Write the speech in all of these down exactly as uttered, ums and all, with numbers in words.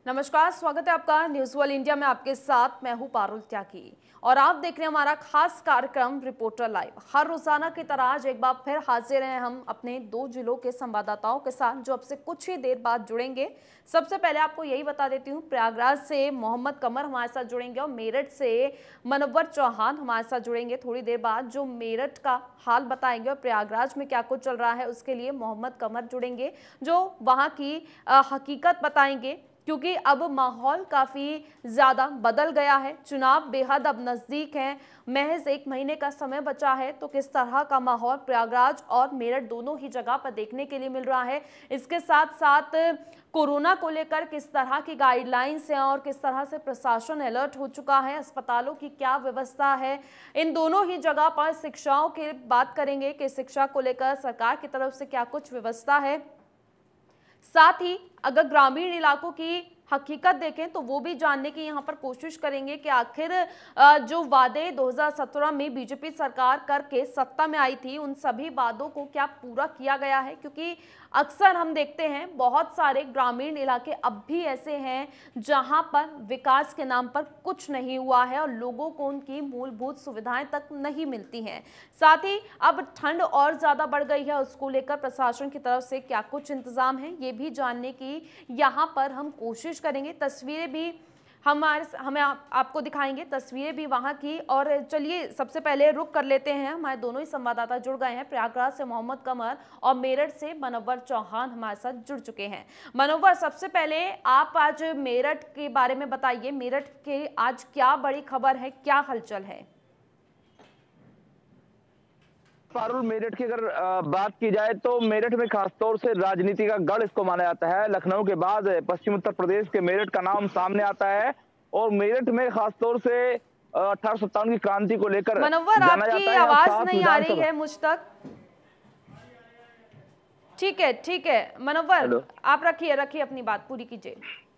नमस्कार, स्वागत है आपका न्यूज वर्ल्ड इंडिया में। आपके साथ मैं हूं पारुल त्यागी और आप देख रहे हैं हमारा खास कार्यक्रम रिपोर्टर लाइव। हर रोजाना की तरह आज एक बार फिर हाजिर हैं हम अपने दो जिलों के संवाददाताओं के साथ, जो अब से कुछ ही देर बाद जुड़ेंगे। सबसे पहले आपको यही बता देती हूँ, प्रयागराज से मोहम्मद कमर हमारे साथ जुड़ेंगे और मेरठ से मनोवर चौहान हमारे साथ जुड़ेंगे थोड़ी देर बाद, जो मेरठ का हाल बताएंगे और प्रयागराज में क्या कुछ चल रहा है उसके लिए मोहम्मद कमर जुड़ेंगे, जो वहाँ की हकीकत बताएंगे। क्योंकि अब माहौल काफ़ी ज़्यादा बदल गया है, चुनाव बेहद अब नज़दीक हैं, महज एक महीने का समय बचा है, तो किस तरह का माहौल प्रयागराज और मेरठ दोनों ही जगह पर देखने के लिए मिल रहा है। इसके साथ साथ कोरोना को लेकर किस तरह की गाइडलाइंस हैं और किस तरह से प्रशासन अलर्ट हो चुका है, अस्पतालों की क्या व्यवस्था है, इन दोनों ही जगह पर शिक्षाओं की बात करेंगे कि शिक्षा को लेकर सरकार की तरफ से क्या कुछ व्यवस्था है। साथ ही अगर ग्रामीण इलाकों की हकीकत देखें तो वो भी जानने की यहाँ पर कोशिश करेंगे कि आखिर जो वादे दो हज़ार सत्रह में बीजेपी सरकार करके सत्ता में आई थी, उन सभी वादों को क्या पूरा किया गया है। क्योंकि अक्सर हम देखते हैं बहुत सारे ग्रामीण इलाके अब भी ऐसे हैं जहां पर विकास के नाम पर कुछ नहीं हुआ है और लोगों को उनकी मूलभूत सुविधाएं तक नहीं मिलती हैं। साथ ही अब ठंड और ज़्यादा बढ़ गई है, उसको लेकर प्रशासन की तरफ से क्या कुछ इंतजाम है ये भी जानने की यहाँ पर हम कोशिश करेंगे। तस्वीरें भी हमारे हमें आप, आपको दिखाएंगे, तस्वीरें भी वहां की। और चलिए सबसे पहले रुक कर लेते हैं, हमारे दोनों ही संवाददाता जुड़ गए हैं। प्रयागराज से मोहम्मद कमर और मेरठ से मनोवर चौहान हमारे साथ जुड़ चुके हैं। मनोवर, सबसे पहले आप आज मेरठ के बारे में बताइए, मेरठ के आज क्या बड़ी खबर है, क्या हलचल है? पारुल, मेरठ की अगर बात की जाए तो मेरठ में खासतौर से राजनीति का गढ़ इसको माना जाता है। लखनऊ के बाद पश्चिम उत्तर प्रदेश के मेरठ का नाम सामने आता है और मेरठ में खासतौर से अठारह सौ सत्तावन की क्रांति को लेकर मनोवर, आपकी आवाज नहीं आ रही है मुझ तक। ठीक है ठीक है मनोवर, आप रखिए रखिए अपनी बात पूरी कीजिए।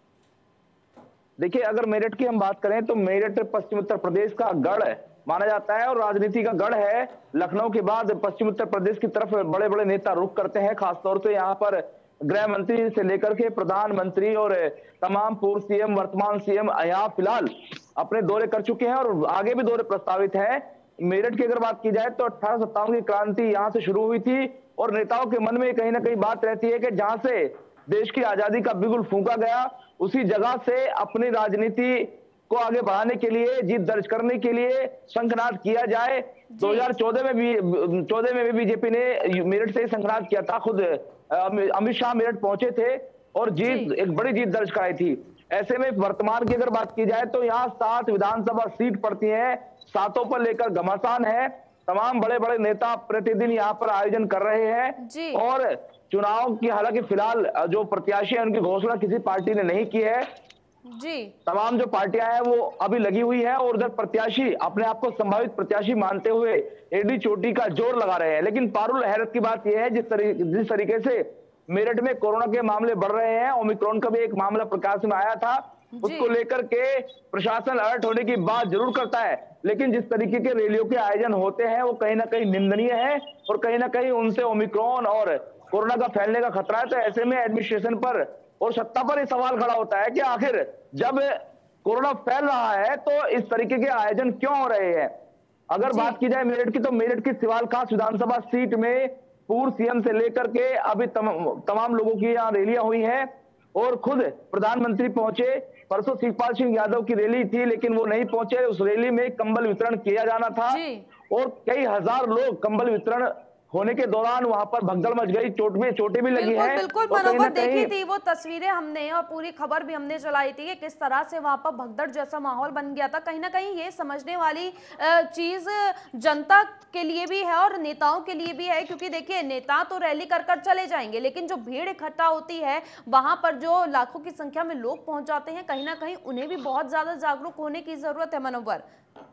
देखिए, अगर मेरठ की हम बात करें तो मेरठ पश्चिम उत्तर प्रदेश का गढ़ है माना जाता है और राजनीति का गढ़ है। लखनऊ के बाद पश्चिम उत्तर प्रदेश की तरफ बड़े बड़े नेता रुख करते हैं। खासतौर से यहाँ पर गृह मंत्री से लेकर के प्रधानमंत्री और तमाम पूर्व सीएम, वर्तमान सीएम यहाँ फिलहाल अपने दौरे कर चुके हैं और आगे भी दौरे प्रस्तावित है। मेरठ की अगर बात की जाए तो अठारह सौ सत्तावन की क्रांति यहाँ से शुरू हुई थी और नेताओं के मन में कहीं ना कहीं बात रहती है कि जहां से देश की आजादी का बिगुल फूंका गया, उसी जगह से अपनी राजनीति को आगे बढ़ाने के लिए, जीत दर्ज करने के लिए शंखनाद किया जाए। दो हज़ार चौदह में भी चौदह में भी बीजेपी ने मेरठ से शंखनाद किया था। खुद अमित शाह मेरठ पहुंचे थे और जीत, एक बड़ी जीत दर्ज कराई थी। ऐसे में वर्तमान की अगर बात की जाए तो यहाँ सात विधानसभा सीट पड़ती है, सातों पर लेकर घमासान है। तमाम बड़े बड़े नेता प्रतिदिन यहाँ पर आयोजन कर रहे हैं और चुनाव की हालांकि फिलहाल जो प्रत्याशी है उनकी घोषणा किसी पार्टी ने नहीं की है जी। तमाम जो पार्टियां हैं वो अभी लगी हुई है और उधर प्रत्याशी अपने आप को संभावित प्रत्याशी मानते हुए एडी चोटी का जोर लगा रहे हैं। लेकिन पारुल, हैरत की बात यह है जिस तरीके जिस तरीके से मेरठ में कोरोना के मामले बढ़ रहे हैं, ओमिक्रॉन का भी एक मामला प्रकाश में आया था, उसको लेकर के प्रशासन अलर्ट होने की बात जरूर करता है, लेकिन जिस तरीके के रैलियों के आयोजन होते हैं वो कहीं ना कहीं निंदनीय है और कहीं ना कहीं उनसे ओमिक्रॉन और कोरोना का फैलने का खतरा है। तो ऐसे में एडमिनिस्ट्रेशन पर और सत्ता पर यह सवाल खड़ा होता है कि आखिर जब कोरोना फैल रहा है तो इस तरीके के आयोजन क्यों हो रहे हैं। अगर बात की जाए मेरठ की तो मेरठ की सिवाल खास विधानसभा सीट में पूर्व सीएम से लेकर के अभी तम, तमाम लोगों की यहाँ रैलियां हुई हैं और खुद प्रधानमंत्री पहुंचे। परसों शिवपाल सिंह यादव की रैली थी लेकिन वो नहीं पहुंचे। उस रैली में कंबल वितरण किया जाना था और कई हजार लोग कंबल वितरण होने के दौरान वहां पर भगदड़ मच गई, चोट में चोटें भी लगी हैं। बिल्कुल मनोवर, देखी थी वो तस्वीरें हमने और पूरी खबर भी हमने चलाई थी कि किस तरह से वहां पर भगदड़ जैसा माहौल बन गया था। कहीं ना कहीं ये समझने वाली चीज जनता के लिए भी है और नेताओं के लिए भी है, क्योंकि देखिए नेता तो रैली कर कर चले जाएंगे लेकिन जो भीड़ इकट्ठा होती है वहां पर जो लाखों की संख्या में लोग पहुंच जाते हैं, कहीं ना कहीं उन्हें भी बहुत ज्यादा जागरूक होने की जरूरत है। मनोवर,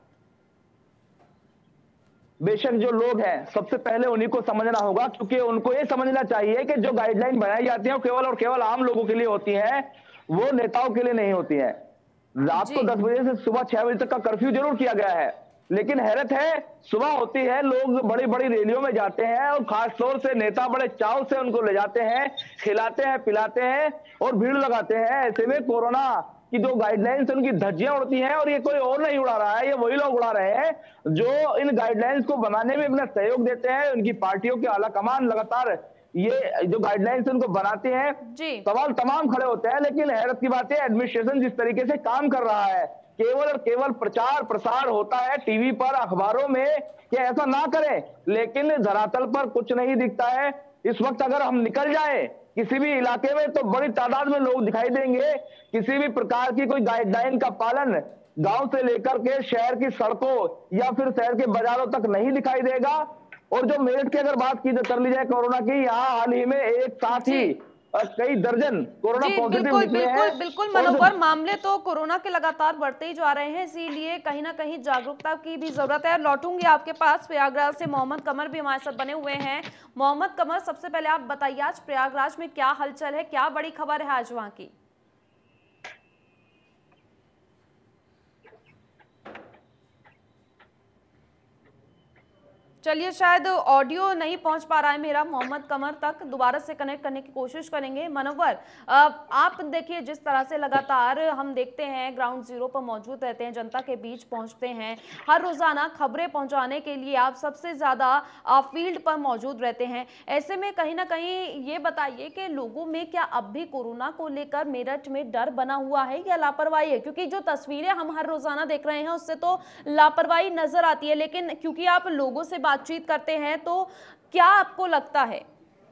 बेशक जो लोग हैं सबसे पहले उन्हीं को समझना होगा, क्योंकि उनको ये समझना चाहिए कि जो गाइडलाइन बनाई जाती है वो केवल और केवल आम लोगों के लिए होती है, वो नेताओं के लिए नहीं होती है। रात को दस बजे से सुबह छह बजे तक का कर्फ्यू जरूर किया गया है लेकिन हैरत है, सुबह होती है, लोग बड़ी बड़ी रैलियों में जाते हैं और खास तौर से नेता बड़े चाव से उनको ले जाते हैं, खिलाते हैं, पिलाते हैं और भीड़ लगाते हैं। ऐसे में कोरोना की जो गाइडलाइंस उनकी धज्जियां उड़ती हैं और ये कोई और नहीं उड़ा रहा है, ये वही लोग उड़ा रहे हैं जो इन गाइडलाइंस को बनाने में अपना सहयोग देते हैं। उनकी पार्टियों के आला कमान लगातार ये जो गाइडलाइंस उनको बनाते हैं, सवाल तमाम खड़े होते हैं। लेकिन हैरत की बात है, एडमिनिस्ट्रेशन जिस तरीके से काम कर रहा है, केवल और केवल प्रचार प्रसार होता है टीवी पर, अखबारों में, कि ऐसा ना करें, लेकिन धरातल पर कुछ नहीं दिखता है। इस वक्त अगर हम निकल जाएं किसी भी इलाके में तो बड़ी तादाद में लोग दिखाई देंगे। किसी भी प्रकार की कोई गाइडलाइन का पालन गांव से लेकर के शहर की सड़कों या फिर शहर के बाजारों तक नहीं दिखाई देगा। और जो मेरठ की अगर बात की कर ली जाए कोरोना की, यहाँ हाल ही में एक साथ ही कई दर्जन कोरोना पॉजिटिव बिल्कुल निकले बिल्कुल हैं। बिल्कुल मनोहर, मामले तो कोरोना के लगातार बढ़ते ही जा रहे हैं, इसीलिए कहीं ना कहीं जागरूकता की भी जरूरत है। लौटूंगी आपके पास। प्रयागराज से मोहम्मद कमर भी हमारे साथ बने हुए हैं। मोहम्मद कमर, सबसे पहले आप बताइए, आज प्रयागराज में क्या हलचल है, क्या बड़ी खबर है आज वहां की? चलिए, शायद ऑडियो नहीं पहुंच पा रहा है मेरा मोहम्मद कमर तक, दोबारा से कनेक्ट करने की कोशिश करेंगे। मनोहर, आप देखिए, जिस तरह से लगातार हम देखते हैं ग्राउंड जीरो पर मौजूद रहते हैं, जनता के बीच पहुंचते हैं, हर रोजाना खबरें पहुंचाने के लिए आप सबसे ज्यादा फील्ड पर मौजूद रहते हैं। ऐसे में कहीं ना कहीं ये बताइए कि लोगों में क्या अब भी कोरोना को लेकर मेरठ में डर बना हुआ है या लापरवाही है? क्योंकि जो तस्वीरें हम हर रोजाना देख रहे हैं उससे तो लापरवाही नजर आती है, लेकिन क्योंकि आप लोगों से बातचीत करते हैं तो क्या आपको लगता है?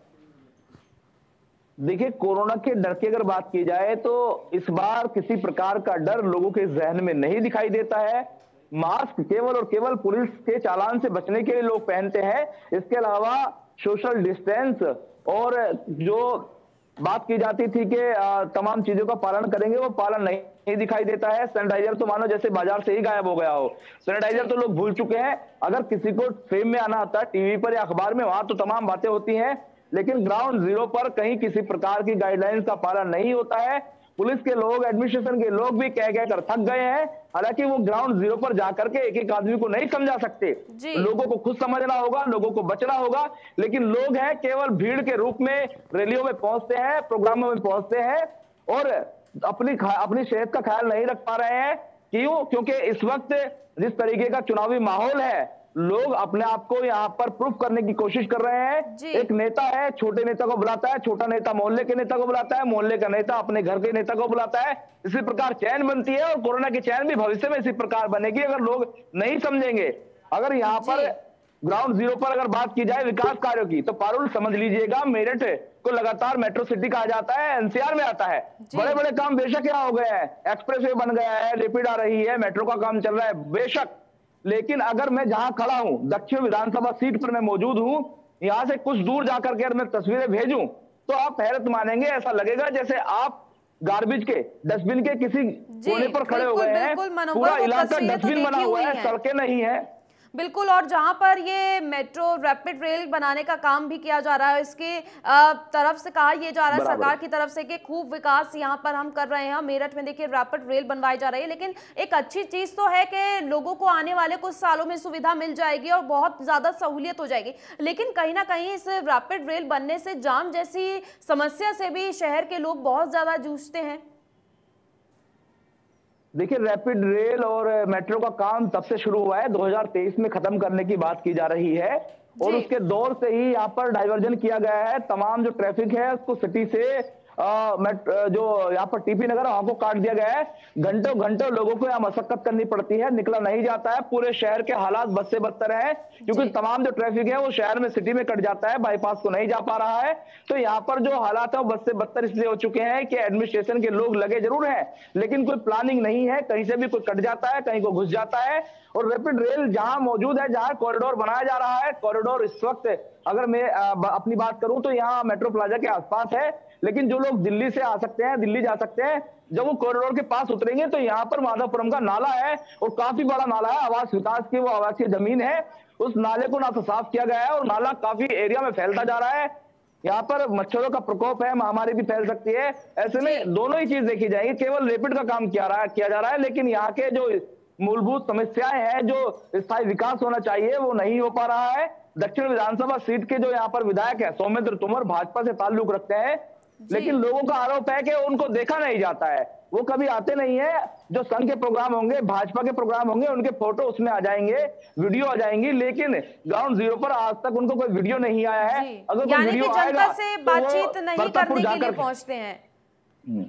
देखिए, कोरोना के डर की अगर बात की जाए तो इस बार किसी प्रकार का डर लोगों के जहन में नहीं दिखाई देता है। मास्क केवल और केवल पुलिस के चालान से बचने के लिए लोग पहनते हैं। इसके अलावा सोशल डिस्टेंस और जो बात की जाती थी कि तमाम चीजों का पालन करेंगे, वो पालन नहीं, नहीं दिखाई देता है। सैनिटाइजर तो मानो जैसे बाजार से ही गायब हो गया हो। सैनिटाइजर तो लोग भूल चुके हैं। अगर किसी को फेम में आना आता है टीवी पर या अखबार में, वहां तो तमाम बातें होती हैं, लेकिन ग्राउंड जीरो पर कहीं किसी प्रकार की गाइडलाइंस का पालन नहीं होता है। पुलिस के लोग, एडमिनिस्ट्रेशन के लोग भी कह कहकर थक गए हैं। हालांकि वो ग्राउंड जीरो पर जाकर के एक एक आदमी को नहीं समझा सकते, लोगों को खुद समझना होगा, लोगों को बचना होगा। लेकिन लोग हैं केवल भीड़ के रूप में रैलियों में पहुंचते हैं, प्रोग्रामों में पहुंचते हैं और अपनी अपनी सेहत का ख्याल नहीं रख पा रहे हैं। क्यों? क्योंकि इस वक्त जिस तरीके का चुनावी माहौल है, लोग अपने आप को यहाँ पर प्रूफ करने की कोशिश कर रहे हैं। एक नेता है, छोटे नेता को बुलाता है, छोटा नेता मोहल्ले के नेता को बुलाता है, मोहल्ले का नेता अपने घर के नेता को बुलाता है। इसी प्रकार चैन बनती है और कोरोना की चैन भी भविष्य में इसी प्रकार बनेगी अगर लोग नहीं समझेंगे। अगर यहाँ पर ग्राउंड जीरो पर अगर बात की जाए विकास कार्यों की, तो पारुल समझ लीजिएगा, मेरठ को लगातार मेट्रो सिटी कहा जाता है, एनसीआर में आता है। बड़े बड़े काम बेशक यहाँ हो गए हैं, एक्सप्रेसवे बन गया है, रैपिड आ रही है, मेट्रो का काम चल रहा है बेशक, लेकिन अगर मैं जहां खड़ा हूं, दक्षिण विधानसभा सीट पर मैं मौजूद हूं, यहां से कुछ दूर जाकर के अगर मैं तस्वीरें भेजूं तो आप हैरत मानेंगे। ऐसा लगेगा जैसे आप गार्बेज के डस्टबिन के किसी कोने पर खड़े हो गए हैं। पूरा इलाका डस्टबिन बना हुआ है, सड़कें नहीं है। बिल्कुल, और जहां पर ये मेट्रो रैपिड रेल बनाने का काम भी किया जा रहा है, इसके तरफ से कहा यह जा रहा है सरकार की तरफ से कि खूब विकास यहां पर हम कर रहे हैं। मेरठ में देखिए रैपिड रेल बनवाई जा रही है, लेकिन एक अच्छी चीज तो है कि लोगों को आने वाले कुछ सालों में सुविधा मिल जाएगी और बहुत ज्यादा सहूलियत हो जाएगी। लेकिन कहीं ना कहीं इस रैपिड रेल बनने से जाम जैसी समस्या से भी शहर के लोग बहुत ज्यादा जूझते हैं। देखिए, रैपिड रेल और मेट्रो का काम तब से शुरू हुआ है, दो हज़ार तेईस में खत्म करने की बात की जा रही है और उसके दौर से ही यहाँ पर डाइवर्जन किया गया है। तमाम जो ट्रैफिक है उसको सिटी से आ, जो यहाँ पर टीपी नगर वहां को काट दिया गया है। घंटों घंटों लोगों को यहाँ मशक्कत करनी पड़ती है, निकला नहीं जाता है। पूरे शहर के हालात बद से बदतर है क्योंकि तमाम जो ट्रैफिक है वो शहर में सिटी में कट जाता है, बाईपास को नहीं जा पा रहा है। तो यहाँ पर जो हालात है वो बद से बदतर इसलिए हो चुके हैं कि एडमिनिस्ट्रेशन के लोग लगे जरूर हैं, लेकिन कोई प्लानिंग नहीं है, कहीं से भी कोई कट जाता है, कहीं को घुस जाता है। और रैपिड रेल जहां मौजूद है, जहां कॉरिडोर बनाया जा रहा है, कॉरिडोर इस वक्त अगर मैं अपनी बात करूं तो यहाँ मेट्रो प्लाजा के आसपास है, लेकिन जो लोग दिल्ली से आ सकते हैं, दिल्ली जा सकते हैं, जब वो कॉरिडोर के पास उतरेंगे तो यहाँ पर माधवपुरम का नाला है और काफी बड़ा नाला है, आवास विकास की वो आवासीय जमीन है। उस नाले को ना तो साफ किया गया है और नाला काफी एरिया में फैलता जा रहा है। यहाँ पर मच्छरों का प्रकोप है, महामारी भी फैल सकती है। ऐसे में दोनों ही चीज देखी जाएगी। केवल रैपिड का काम किया रहा है किया जा रहा है, लेकिन यहाँ के जो मूलभूत समस्याएं हैं, जो स्थायी विकास होना चाहिए वो नहीं हो पा रहा है। दक्षिण विधानसभा सीट के जो यहाँ पर विधायक है सौमित्र तोमर भाजपा से ताल्लुक रखते हैं, लेकिन लोगों का आरोप है कि उनको देखा नहीं जाता है, वो कभी आते नहीं है। जो संघ के प्रोग्राम होंगे, भाजपा के प्रोग्राम होंगे, उनके फोटो उसमें आ जाएंगे, वीडियो आ जाएंगी, लेकिन ग्राउंड जीरो पर आज तक उनको कोई वीडियो नहीं आया है। अगर कोई वीडियो आएगा से बातचीत नहीं करने के लिए पहुंचते हैं।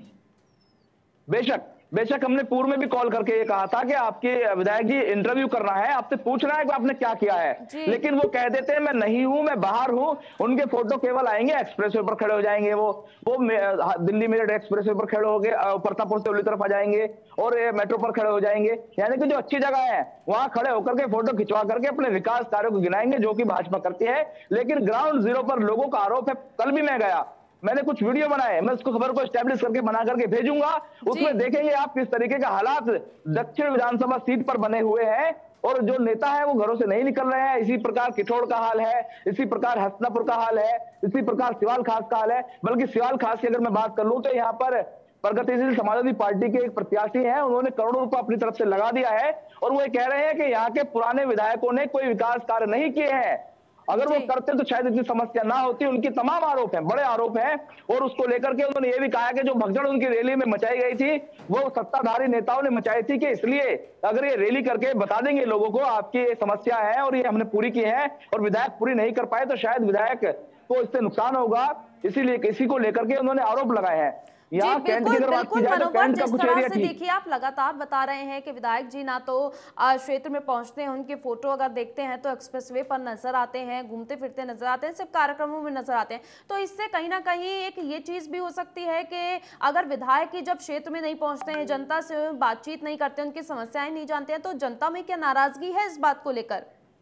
बेशक बेशक हमने पूर्व में भी कॉल करके ये कहा था कि आपके विधायक जी इंटरव्यू करना है, आपसे पूछना है कि आपने क्या किया है, लेकिन वो कह देते हैं मैं नहीं हूं, मैं बाहर हूं। उनके फोटो केवल आएंगे एक्सप्रेसवे पर खड़े हो जाएंगे, वो वो दिल्ली मेरठ एक्सप्रेसवे पर खड़े हो गए, प्रतापपुर से उल्ली तरफ आ जाएंगे और मेट्रो पर खड़े हो जाएंगे, यानी कि जो अच्छी जगह है वहां खड़े होकर के फोटो खिंचवा करके अपने विकास कार्यों को गिनाएंगे, जो कि भाजपा करती है। लेकिन ग्राउंड जीरो पर लोगों का आरोप है, कल भी मैं गया, मैंने कुछ वीडियो बनाए, मैं उसको खबर को एस्टैब्लिश करके बना करके भेजूंगा, उसमें देखेंगे आप किस तरीके का हालात दक्षिण विधानसभा सीट पर बने हुए हैं और जो नेता है वो घरों से नहीं निकल रहे हैं। इसी प्रकार किठौड़ का हाल है, इसी प्रकार हसनापुर का हाल है, इसी प्रकार सिवाल खास का हाल है। बल्कि सिवाल खास की अगर मैं बात कर लूं तो यहाँ पर प्रगतिशील समाजवादी पार्टी के एक प्रत्याशी हैं, उन्होंने करोड़ों रुपए अपनी तरफ से लगा दिया है और वो कह रहे हैं कि यहाँ के पुराने विधायकों ने कोई विकास कार्य नहीं किए हैं। अगर वो करते तो शायद इतनी समस्या ना होती। उनकी तमाम आरोप हैं, बड़े आरोप हैं, और उसको लेकर के उन्होंने ये भी कहा कि जो भगदड़ उनकी रैली में मचाई गई थी वो सत्ताधारी नेताओं ने मचाई थी, कि इसलिए अगर ये रैली करके बता देंगे लोगों को आपकी ये समस्या है और ये हमने पूरी की है और विधायक पूरी नहीं कर पाए तो शायद विधायक को इससे नुकसान होगा, इसीलिए इसी को लेकर के उन्होंने आरोप लगाए हैं। जी बिल्कुल बिल्कुल मनोवर, जिस तरह से देखिए आप लगातार बता रहे हैं कि विधायक जी ना तो क्षेत्र में पहुंचते हैं, उनके फोटो अगर देखते हैं तो एक्सप्रेसवे पर नजर आते हैं, घूमते फिरते नजर आते हैं, सिर्फ कार्यक्रमों में नजर आते हैं। तो इससे कहीं ना कहीं एक ये चीज भी हो सकती है कि अगर विधायक ही जब क्षेत्र में नहीं पहुंचते हैं, जनता से बातचीत नहीं करते, उनकी समस्याएं नहीं जानते हैं, तो जनता में क्या नाराजगी है इस बात को लेकर?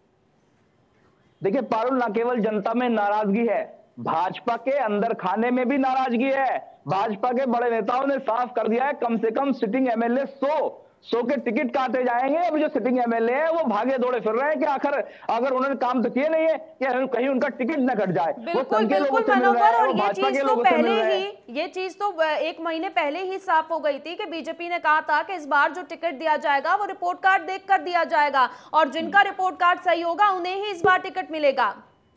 देखिए पारुल, न केवल जनता में नाराजगी है, भाजपा के अंदर खाने में भी नाराजगी है। भाजपा के बड़े नेताओं ने साफ कर दिया है कम से कम सिटिंग एमएलए सौ सौ के टिकट काटे जाएंगे। अभी जो सिटिंग एमएलए है वो भागे दौड़े फिर रहे हैं कि आखिर अगर उन्होंने काम तो किए नहीं है कि कहीं उनका टिकट न कट जाए। बिल्कुल बिल्कुल मनोवर, और ये चीज तो पहले ही ये चीज तो एक महीने पहले ही साफ हो गई थी कि बीजेपी ने कहा था कि इस बार जो टिकट दिया जाएगा वो रिपोर्ट कार्ड देख कर दिया जाएगा और जिनका रिपोर्ट कार्ड सही होगा उन्हें ही इस बार टिकट मिलेगा।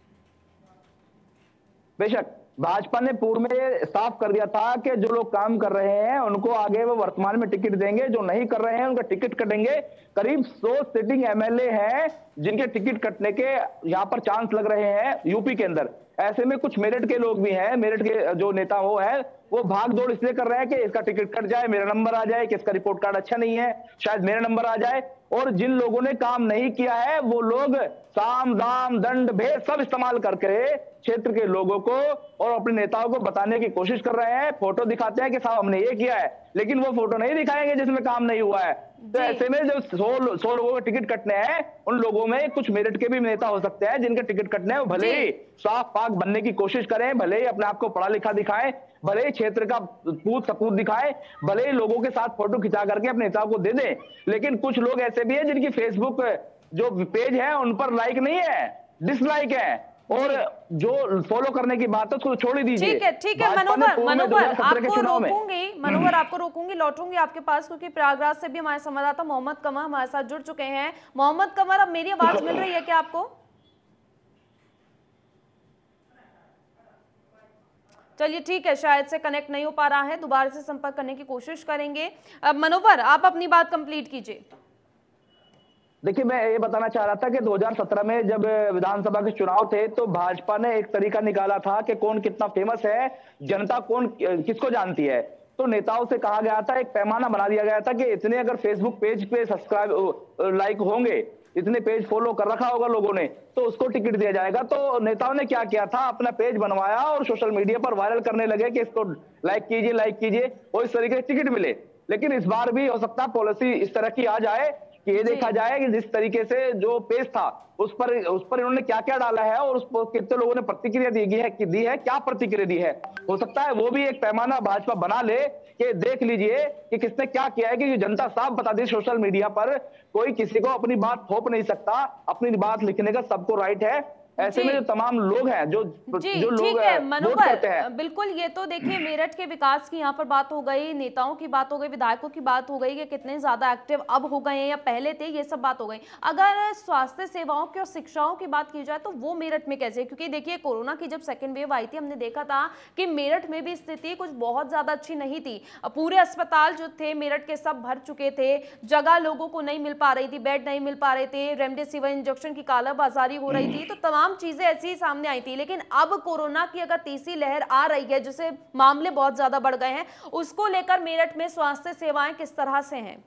बेशक भाजपा ने पूर्व में साफ कर दिया था कि जो लोग काम कर रहे हैं उनको आगे वो वर्तमान में टिकट देंगे, जो नहीं कर रहे हैं उनका टिकट कटेंगे। करीब सौ सिटिंग एमएलए हैं जिनके टिकट कटने के यहाँ पर चांस लग रहे हैं यूपी के अंदर। ऐसे में कुछ मेरठ के लोग भी हैं, मेरठ के जो नेता वो है वो भाग दौड़ इसलिए कर रहे हैं कि इसका टिकट कट जाए, मेरा नंबर आ जाए, कि इसका रिपोर्ट कार्ड अच्छा नहीं है, शायद मेरा नंबर आ जाए। और जिन लोगों ने काम नहीं किया है वो लोग साम दाम दंड भेद सब इस्तेमाल करके क्षेत्र के लोगों को और अपने नेताओं को बताने की कोशिश कर रहे हैं। फोटो दिखाते हैं कि साहब हमने ये किया है, लेकिन वो फोटो नहीं दिखाएंगे जिसमें काम नहीं हुआ है। तो ऐसे में जो सौ सौ लोगों के टिकट कटने हैं उन लोगों में कुछ मेरठ के भी नेता हो सकते हैं जिनके टिकट कटने हैं, वो भले ही साफ पाक बनने की कोशिश करें, भले ही अपने आप को पढ़ा लिखा दिखाएं, भले ही क्षेत्र का पूत सपूत दिखाएं, भले ही लोगों के साथ फोटो खिंचा करके अपने नेताओं को दे दें, लेकिन कुछ लोग ऐसे भी हैं जिनकी फेसबुक जो पेज है उन पर लाइक नहीं है, डिसलाइक है, और जो फॉलो करने की बात है उसको छोड़ ही दीजिए। ठीक है ठीक है मनोवर, मनोवर आपको रोकूंगी, मनोवर आपको रोकूंगी, लौटूंगी आपके पास क्योंकि प्रयागराज से भी हमारे संवाददाता मोहम्मद कमर हमारे साथ जुड़ चुके हैं। मोहम्मद कमर, अब मेरी आवाज मिल रही है क्या आपको? चलिए ठीक है, शायद से कनेक्ट नहीं हो पा रहा है, दोबारा से संपर्क करने की कोशिश करेंगे। मनोवर आप अपनी बात कंप्लीट कीजिए। देखिए मैं ये बताना चाह रहा था कि दो हज़ार सत्रह में जब विधानसभा के चुनाव थे तो भाजपा ने एक तरीका निकाला था कि कौन कितना फेमस है, जनता कौन किसको जानती है। तो नेताओं से कहा गया था, एक पैमाना बना दिया गया था कि इतने अगर फेसबुक पेज पे सब्सक्राइब लाइक होंगे, इतने पेज फॉलो कर रखा होगा लोगों ने, तो उसको टिकट दिया जाएगा। तो नेताओं ने क्या किया था, अपना पेज बनवाया और सोशल मीडिया पर वायरल करने लगे कि इसको लाइक कीजिए लाइक कीजिए और इस तरीके से टिकट मिले। लेकिन इस बार भी हो सकता है पॉलिसी इस तरह की आ जाए कि ये देखा जाए कि जिस तरीके से जो पेज था उस पर उस पर इन्होंने क्या क्या डाला है और उस पर कितने लोगों ने प्रतिक्रिया दी है कि दी है क्या प्रतिक्रिया दी है। हो सकता है वो भी एक पैमाना भाजपा बना ले कि देख लीजिए कि किसने क्या किया है, कि जनता साफ बता दी सोशल मीडिया पर, कोई किसी को अपनी बात थोप नहीं सकता, अपनी बात लिखने का सबको राइट है। ऐसे में जो तमाम लोग हैं जो जी, जो लोग ठीक है वोट मनोहर, करते हैं। बिल्कुल ये तो देखिए मेरठ के विकास की यहाँ पर बात हो गई, नेताओं की बात हो गई, विधायकों की बात हो गई कि कितने ज्यादा एक्टिव अब हो गए हैं या पहले थे, ये सब बात हो गई। अगर स्वास्थ्य सेवाओं की और शिक्षाओं की बात की जाए तो वो मेरठ में कैसे? क्योंकि देखिए कोरोना की जब सेकेंड वेव आई थी हमने देखा था कि मेरठ में भी स्थिति कुछ बहुत ज्यादा अच्छी नहीं थी। पूरे अस्पताल जो थे मेरठ के सब भर चुके थे, जगह लोगों को नहीं मिल पा रही थी, बेड नहीं मिल पा रहे थे, रेमडेसिविर इंजेक्शन की कालाबाजारी हो रही थी, तो तमाम चीजें ऐसी सामने आई थी। लेकिन अब कोरोना की अगर तीसरी लहर आ रही है जिससे मामले बहुत ज्यादा बढ़ गए हैं, उसको लेकर मेरठ में स्वास्थ्य सेवाएं किस तरह से हैं?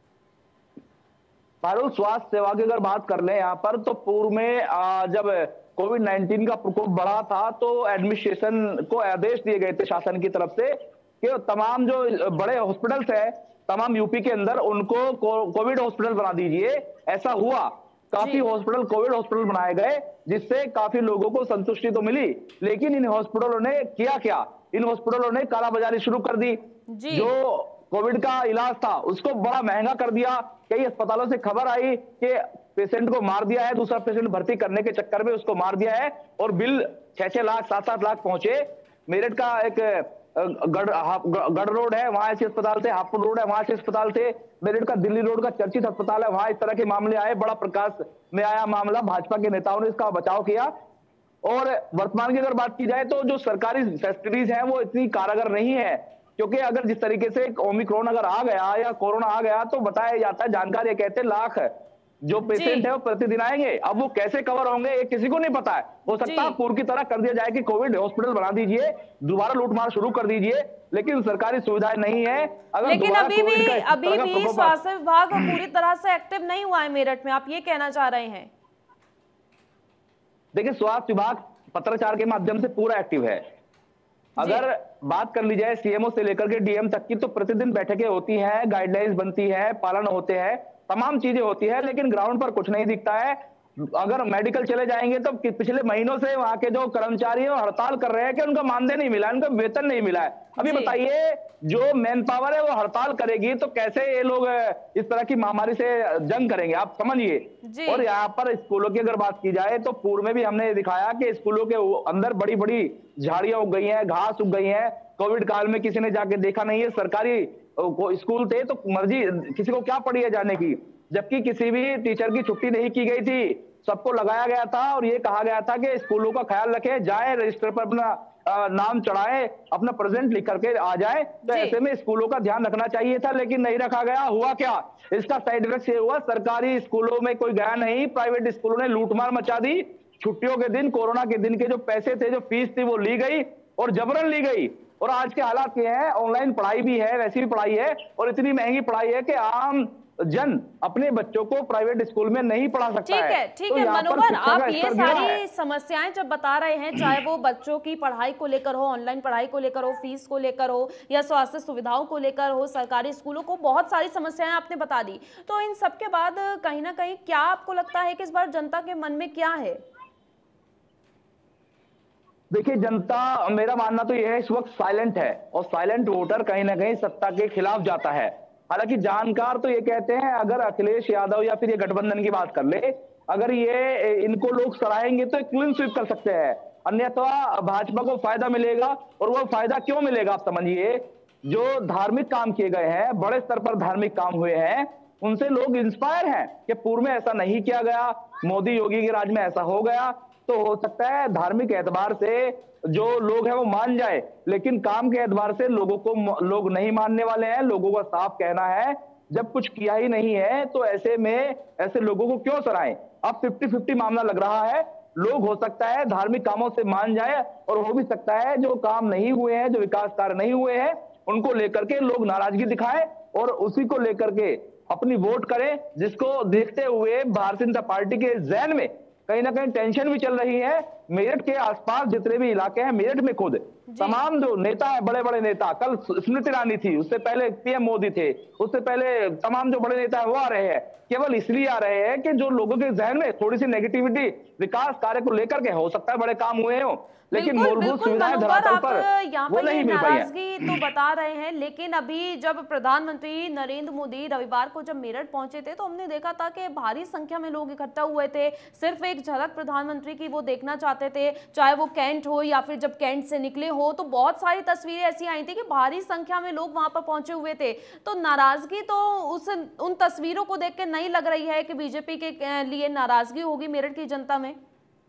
पारुल, स्वास्थ्य सेवा की अगर बात कर ले यहाँ पर, तो पूर्व में जब कोविड नाइन्टीन का प्रकोप बढ़ा था तो एडमिनिस्ट्रेशन को आदेश दिए गए थे शासन की तरफ से कि तमाम जो बड़े हॉस्पिटल्स है तमाम यूपी के अंदर उनको कोविड हॉस्पिटल बना दीजिए। ऐसा हुआ, काफी हॉस्पिटल कोविड हॉस्पिटल बनाए गए जिससे काफी लोगों को संतुष्टि तो मिली। लेकिन इन हॉस्पिटलों ने किया क्या? इन हॉस्पिटलों ने कालाबाजारी शुरू कर दी। जो कोविड का इलाज था उसको बड़ा महंगा कर दिया। कई अस्पतालों से खबर आई कि पेशेंट को मार दिया है, दूसरा पेशेंट भर्ती करने के चक्कर में उसको मार दिया है और बिल छह छह लाख सात सात लाख पहुंचे। मेरठ का एक गढ़ गढ़ रोड है, वहां ऐसे अस्पताल थे, हापुड़ रोड है, वहां ऐसे अस्पताल थे। मेरठ का दिल्ली रोड का चर्चित अस्पताल है, वहां इस तरह के मामले आए, बड़ा प्रकाश में आया मामला। भाजपा के नेताओं ने इसका बचाव किया। और वर्तमान की अगर बात की जाए तो जो सरकारी फैसिलिटीज है वो इतनी कारगर नहीं है, क्योंकि अगर जिस तरीके से ओमिक्रॉन अगर आ गया या कोरोना आ गया तो बताया जाता है, जानकारी कहते हैं लाख जो पेशेंट है वो प्रतिदिन आएंगे। अब वो कैसे कवर होंगे ये किसी को नहीं पता है। हो सकता है पूर्व की तरह कर दिया जाए कि कोविड हॉस्पिटल बना दीजिए, दोबारा लूटमार शुरू कर दीजिए, लेकिन सरकारी सुविधाएं नहीं है। अगर लेकिन अभी भी अभी भी स्वास्थ्य विभाग पूरी तरह से एक्टिव नहीं हुआ है मेरठ में, आप ये कहना चाह रहे हैं? देखिए, स्वास्थ्य विभाग पत्राचार के माध्यम से पूरा एक्टिव है। अगर बात कर ली जाए सीएमओ से लेकर के डीएम तक की, तो प्रतिदिन बैठकें होती हैं, गाइडलाइंस बनती है, पालन होते हैं, तमाम चीजें होती है, लेकिन ग्राउंड पर कुछ नहीं दिखता है। अगर मेडिकल चले जाएंगे तो पिछले महीनों से वहां के जो कर्मचारी हैं हड़ताल कर रहे हैं कि उनका मानदेय नहीं मिला, उनका वेतन नहीं मिला है। अभी बताइए, जो मैन पावर है वो हड़ताल करेगी तो कैसे ये लोग इस तरह की महामारी से जंग करेंगे, आप समझिए। और यहाँ पर स्कूलों की अगर बात की जाए तो पूर्व में भी हमने दिखाया कि स्कूलों के अंदर बड़ी बड़ी झाड़ियां उग गई हैं, घास उग गई है। कोविड काल में किसी ने जाके देखा नहीं है। सरकारी स्कूल थे तो मर्जी किसी को क्या पड़ी है जाने की, जबकि किसी भी टीचर की छुट्टी नहीं की गई थी, सबको लगाया गया था और ये कहा गया था कि स्कूलों का ख्याल रखें, जाए रजिस्टर पर अपना नाम चढ़ाए, अपना प्रेजेंट लिख करके आ जाए। तो ऐसे में स्कूलों का ध्यान रखना चाहिए था, लेकिन नहीं रखा गया। हुआ क्या? इसका साइड इफेक्ट ये हुआ, सरकारी स्कूलों में कोई गया नहीं, प्राइवेट स्कूलों ने लूटमार मचा दी। छुट्टियों के दिन, कोरोना के दिन के जो पैसे थे, जो फीस थी, वो ली गई और जबरन ली गई। और आज के हालात ये हैं, ऑनलाइन पढ़ाई भी है, वैसी भी पढ़ाई है, और इतनी महंगी पढ़ाई है कि आम जन अपने बच्चों को प्राइवेट स्कूल में नहीं पढ़ा सकता है। ठीक है, ठीक है मनोहर, आप ये सारी समस्याएं जब बता रहे हैं, चाहे वो बच्चों की पढ़ाई को लेकर हो, ऑनलाइन पढ़ाई को लेकर हो, फीस को लेकर हो, या स्वास्थ्य सुविधाओं को लेकर हो, सरकारी स्कूलों को, बहुत सारी समस्याएं आपने बता दी। तो इन सब के बाद कहीं ना कहीं क्या आपको लगता है कि इस बार जनता के मन में क्या है? देखिए, जनता, मेरा मानना तो यह है, इस वक्त साइलेंट है, और साइलेंट वोटर कहीं ना कहीं सत्ता के खिलाफ जाता है। हालांकि जानकार तो ये कहते हैं, अगर अखिलेश यादव या फिर ये गठबंधन की बात कर ले, अगर ये इनको लोग सराहेंगे तो क्लीन स्वीप कर सकते हैं, अन्यथा भाजपा को फायदा मिलेगा। और वो फायदा क्यों मिलेगा, आप समझिए। जो धार्मिक काम किए गए हैं, बड़े स्तर पर धार्मिक काम हुए हैं, उनसे लोग इंस्पायर हैं कि पूर्व में ऐसा नहीं किया गया, मोदी योगी के राज में ऐसा हो गया। तो हो सकता है धार्मिक एतबार से जो लोग हैं वो मान जाए, लेकिन काम के एतबार से लोगों को लोग नहीं मानने वाले हैं। लोगों का साफ कहना है, जब कुछ किया ही नहीं है तो ऐसे में ऐसे लोगों को क्यों सराएं। अब फिफ्टी फिफ्टी मामला लग रहा है। लोग हो सकता है धार्मिक कामों से मान जाए, और हो भी सकता है जो काम नहीं हुए हैं, जो विकास कार्य नहीं हुए हैं, उनको लेकर के लोग नाराजगी दिखाएं और उसी को लेकर के अपनी वोट करें, जिसको देखते हुए भारतीय जनता पार्टी के जहन में कहीं ना कहीं टेंशन भी चल रही है मेरठ के आसपास जितने भी इलाके हैं, मेरठ में खुद तमाम जो नेता है, बड़े बड़े नेता, कल स्मृति ईरानी थी, उससे पहले पीएम मोदी थे, उससे पहले तमाम जो बड़े नेता है वो आ रहे हैं। केवल इसलिए आ रहे हैं कि जो लोगों के जहन में थोड़ी सी नेगेटिविटी विकास कार्य को लेकर के, हो सकता है बड़े काम हुए हो, लेकिन मूलभूत सुविधाएं धरातल पर यहाँ वो पर नहीं ये मिल पाई है। नाराजगी तो बता रहे हैं, लेकिन अभी जब प्रधानमंत्री नरेंद्र मोदी रविवार को जब मेरठ पहुंचे थे तो हमने देखा था कि भारी संख्या में लोग इकट्ठा हुए थे, सिर्फ एक झलक प्रधानमंत्री की वो देखना चाहते थे, चाहे वो कैंट हो या फिर जब कैंट से निकले हो, तो बहुत सारी तस्वीरें ऐसी आई थी कि भारी संख्या में लोग वहां पर पहुंचे हुए थे। तो नाराजगी तो उस उन तस्वीरों को देख के नहीं लग रही है कि बीजेपी के लिए नाराजगी होगी मेरठ की जनता में।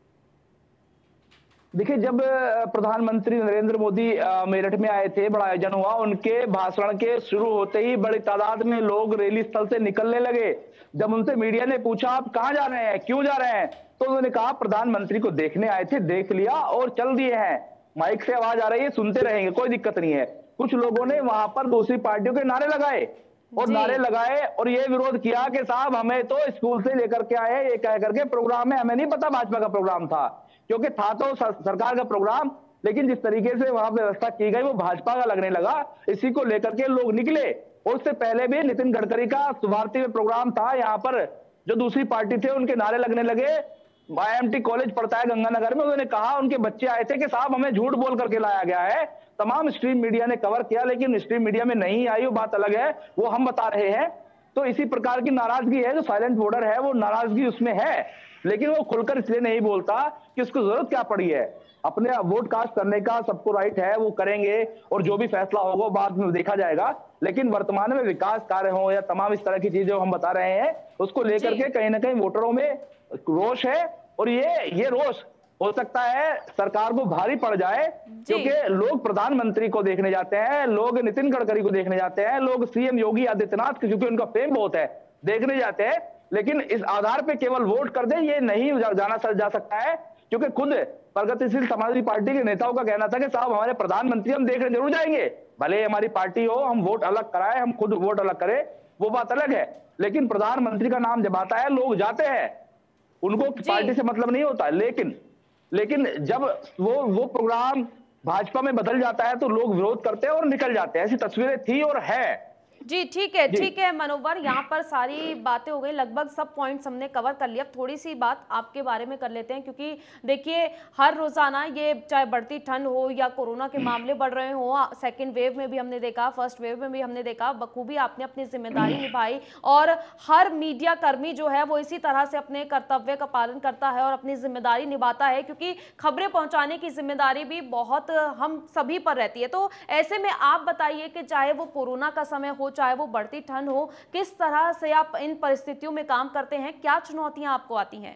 देखिए, जब प्रधानमंत्री नरेंद्र मोदी मेरठ में आए थे, बड़ा आयोजन हुआ, उनके भाषण के शुरू होते ही बड़ी तादाद में लोग रैली स्थल से निकलने लगे। जब उनसे मीडिया ने पूछा आप कहां जा रहे हैं, क्यों जा रहे हैं, तो उन्होंने कहा प्रधानमंत्री को देखने आए थे, देख लिया और चल दिए हैं। माइक से आवाज आ रही है, सुनते रहेंगे, कोई दिक्कत नहीं है। कुछ लोगों ने वहां पर दूसरी पार्टियों के नारे लगाए और नारे लगाए और ये विरोध किया कि साहब हमें तो स्कूल से लेकर के आए, ये कह करके प्रोग्राम है, हमें नहीं पता भाजपा का प्रोग्राम था, क्योंकि था तो सरकार का प्रोग्राम, लेकिन जिस तरीके से वहां व्यवस्था की गई वो भाजपा का लगने लगा। इसी को लेकर के लोग निकले। और उससे पहले भी नितिन गडकरी का भारतीय में प्रोग्राम था, यहाँ पर जो दूसरी पार्टी थे उनके नारे लगने लगे। आईएमटी कॉलेज पड़ता है गंगानगर में, उन्होंने कहा, उनके बच्चे आए थे कि साहब हमें झूठ बोल करके लाया गया है। तमाम स्ट्रीम मीडिया ने कवर किया, लेकिन स्ट्रीम मीडिया में नहीं आई, वो बात अलग है, वो हम बता रहे हैं। तो इसी प्रकार की नाराजगी है, जो साइलेंट वोटर है वो नाराजगी उसमें है, लेकिन वो खुलकर इसलिए नहीं बोलता कि उसको जरूरत क्या पड़ी है। अपने वोट कास्ट करने का सबको राइट है, वो करेंगे और जो भी फैसला होगा बाद में देखा जाएगा। लेकिन वर्तमान में विकास कार्य हो या तमाम इस तरह की चीजें हम बता रहे हैं, उसको लेकर के कहीं ना कहीं वोटरों में रोष है। और ये ये रोष हो सकता है सरकार को भारी पड़ जाए, क्योंकि लोग प्रधानमंत्री को देखने जाते हैं, लोग नितिन गडकरी को देखने जाते हैं, लोग सीएम योगी आदित्यनाथ, क्योंकि उनका फेम बहुत है, देखने जाते हैं। लेकिन इस आधार पे केवल वोट कर दे, ये नहीं जाना जा सकता है, क्योंकि खुद प्रगतिशील समाजवादी पार्टी के नेताओं का कहना था कि साहब हमारे प्रधानमंत्री हम देखने जरूर जाएंगे, भले हमारी पार्टी हो, हम वोट अलग कराए, हम खुद वोट अलग करें, वो बात अलग है। लेकिन प्रधानमंत्री का नाम जब आता है लोग जाते हैं, उनको पार्टी से मतलब नहीं होता। लेकिन लेकिन जब वो वो प्रोग्राम भाजपा में बदल जाता है तो लोग विरोध करते हैं और निकल जाते हैं। ऐसी तस्वीरें थी और है। जी ठीक है, ठीक है मनोवर, यहाँ पर सारी बातें हो गई, लगभग सब पॉइंट्स हमने कवर कर लिया। अब थोड़ी सी बात आपके बारे में कर लेते हैं, क्योंकि देखिए हर रोजाना ये चाहे बढ़ती ठंड हो या कोरोना के मामले बढ़ रहे हो, सेकंड वेव में भी हमने देखा, फर्स्ट वेव में भी हमने देखा, बखूबी आपने अपनी जिम्मेदारी निभाई। और हर मीडिया कर्मी जो है वो इसी तरह से अपने कर्तव्य का पालन करता है और अपनी जिम्मेदारी निभाता है, क्योंकि खबरें पहुंचाने की जिम्मेदारी भी बहुत हम सभी पर रहती है। तो ऐसे में आप बताइए कि चाहे वो कोरोना का समय हो, चाहे वो बढ़ती ठंड हो, किस तरह से आप इन परिस्थितियों में काम करते हैं, क्या चुनौतियां आपको आती हैं?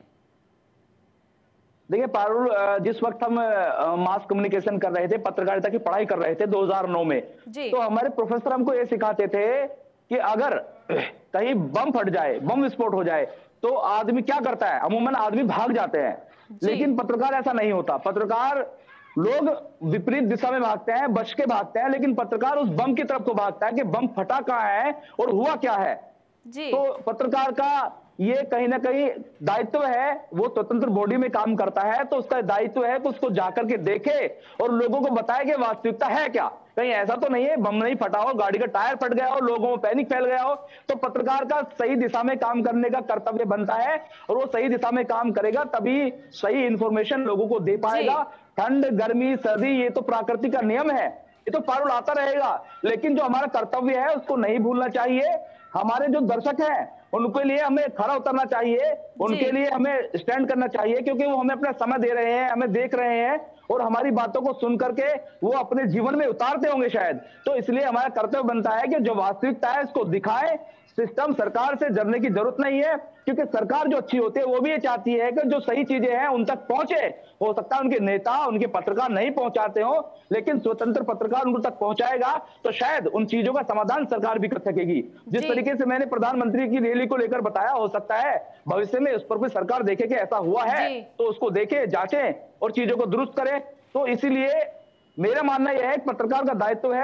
देखिए पारुल, जिस वक्त हम मास कम्युनिकेशन कर रहे थे, पत्रकारिता की पढ़ाई कर रहे थे दो हज़ार नौ में, तो हमारे प्रोफेसर हमको ये सिखाते थे कि अगर कहीं बम फट जाए, बम विस्फोट हो जाए, तो आदमी क्या करता है, अमूमन आदमी भाग जाते हैं। लेकिन पत्रकार ऐसा नहीं होता। पत्रकार लोग विपरीत दिशा में भागते हैं, बच के भागते हैं, लेकिन पत्रकार उस बम की तरफ को भागता है कि बम फटा कहां है और हुआ क्या है। जी। तो पत्रकार का ये कहीं ना कहीं दायित्व है, वो स्वतंत्र बॉडी में काम करता है, तो उसका दायित्व है कि उसको जाकर के देखे और लोगों को बताए कि वास्तविकता है क्या। कहीं ऐसा तो नहीं है बम नहीं फटा हो, गाड़ी का टायर फट गया हो, लोगों में पैनिक फैल गया हो। तो पत्रकार का सही दिशा में काम करने का कर्तव्य बनता है और वो सही दिशा में काम करेगा, तभी सही इंफॉर्मेशन लोगों को दे पाएगा। ठंड, गर्मी, सर्दी, ये तो प्राकृतिक का नियम है, ये तो पारुल आता रहेगा। लेकिन जो हमारा कर्तव्य है उसको नहीं भूलना चाहिए। हमारे जो दर्शक हैं उनके लिए हमें खड़ा उतरना चाहिए, उनके लिए हमें स्टैंड करना चाहिए, क्योंकि वो हमें अपना समय दे रहे हैं, हमें देख रहे हैं और हमारी बातों को सुन करके वो अपने जीवन में उतारते होंगे शायद। तो इसलिए हमारा कर्तव्य बनता है कि जो वास्तविकता है इसको दिखाएं। सिस्टम, सरकार से जरने की जरूरत नहीं है, क्योंकि सरकार जो अच्छी होती है वो भी ये चाहती है कि जो सही चीजें हैं उन तक पहुंचे। हो सकता है उनके नेता, उनके पत्रकार नहीं पहुंचाते हो, लेकिन स्वतंत्र पत्रकार उन तक पहुंचाएगा तो शायद उन चीजों का समाधान सरकार भी कर सकेगी। जिस तरीके से मैंने प्रधानमंत्री की रैली को लेकर बताया, हो सकता है भविष्य में उस पर कोई सरकार देखे कि ऐसा हुआ है तो उसको देखे, जांचे और चीजों को दुरुस्त करे। तो इसीलिए मेरा मानना यह है कि पत्रकार का दायित्व है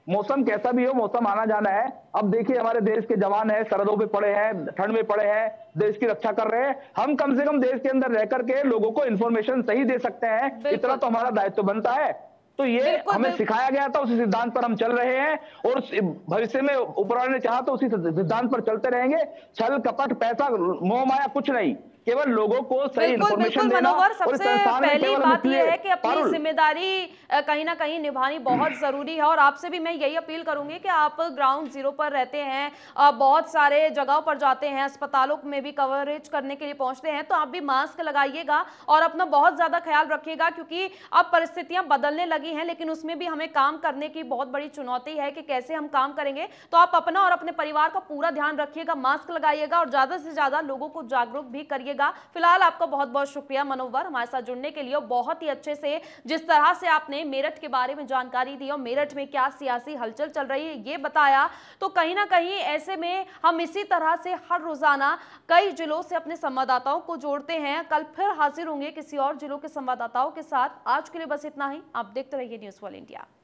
मौसम कैसा भी हो, मौसम आना जाना है। अब देखिए हमारे देश के जवान हैं, सरहदों पे पड़े हैं, ठंड में पड़े हैं, देश की रक्षा कर रहे हैं। हम कम से कम देश के अंदर रह करके लोगों को इन्फॉर्मेशन सही दे सकते हैं, इतना तो हमारा दायित्व बनता है। तो ये हमें सिखाया गया था, उसी सिद्धांत पर हम चल रहे हैं और भविष्य में ऊपर वाले ने चाहा तो उसी सिद्धांत पर चलते रहेंगे। छल कपट पैसा मोह माया कुछ नहीं, केवल लोगों को सही इन्फॉर्मेशन देना। मनोहर, सबसे पहली बात यह है कि अपनी जिम्मेदारी कहीं ना कहीं निभानी बहुत जरूरी है और आपसे भी मैं यही अपील करूंगी कि आप ग्राउंड जीरो पर रहते हैं, बहुत सारे जगहों पर जाते हैं, अस्पतालों में भी कवरेज करने के लिए पहुंचते हैं, तो आप भी मास्क लगाइएगा और अपना बहुत ज्यादा ख्याल रखिएगा, क्योंकि अब परिस्थितियां बदलने लगी हैं, लेकिन उसमें भी हमें काम करने की बहुत बड़ी चुनौती है कि कैसे हम काम करेंगे। तो आप अपना और अपने परिवार का पूरा ध्यान रखिएगा, मास्क लगाइएगा और ज्यादा से ज्यादा लोगों को जागरूक भी करिएगा। फिलहाल आपका बहुत बहुत शुक्रिया मनोवर, हमारे साथ जुड़ने के लिए। बहुत ही अच्छे से जिस तरह से आपने मेरठ के बारे में जानकारी दी और मेरठ में क्या सियासी हलचल चल रही है ये बताया, तो कहीं ना कहीं ऐसे में हम इसी तरह से हर रोजाना कई जिलों से अपने संवाददाताओं को जोड़ते हैं। कल फिर हाजिर होंगे किसी और जिलों के संवाददाताओं के साथ। आज के लिए बस इतना ही। आप देखते रहिए न्यूज़ वर्ल्ड इंडिया।